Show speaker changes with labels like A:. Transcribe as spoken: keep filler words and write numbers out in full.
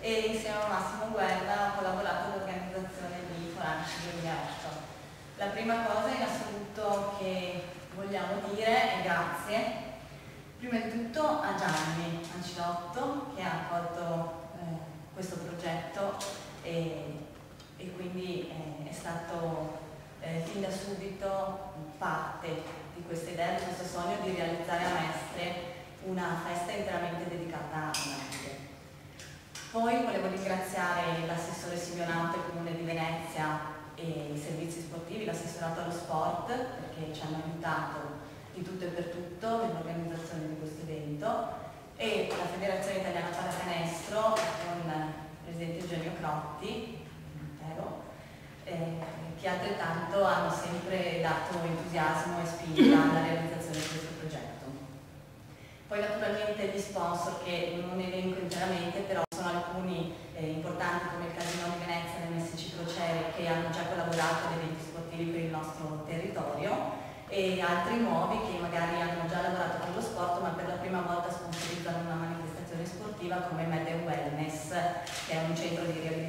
A: e insieme a Massimo Guerra ho collaborato all'organizzazione di Foranci duemilaotto. La prima cosa in assoluto che vogliamo dire è grazie. Prima di tutto a Gianni Ancilotto che ha accolto eh, questo progetto e, e quindi eh, è stato eh, fin da subito parte di questa idea, di questo sogno di realizzare a Mestre una festa interamente dedicata all'arte. Poi volevo ringraziare l'assessore Simeonato del Comune di Venezia e i servizi sportivi, l'assessorato allo sport, perché ci hanno aiutato di tutto e per tutto nell'organizzazione di questo evento, e la Federazione Italiana Pallacanestro con il presidente Eugenio Crotti, eh, che altrettanto hanno sempre dato entusiasmo e spinta alla realizzazione di questo progetto. Poi naturalmente gli sponsor, che non elenco interamente, però sono alcuni eh, importanti, come il Casino di Venezia e l'M S C Crociere, che hanno già collaborato ad eventi sportivi per il nostro territorio, e altri nuovi che magari hanno già lavorato con lo sport ma per la prima volta sponsorizzano una manifestazione sportiva come Med and Wellness, che è un centro di riabilitazione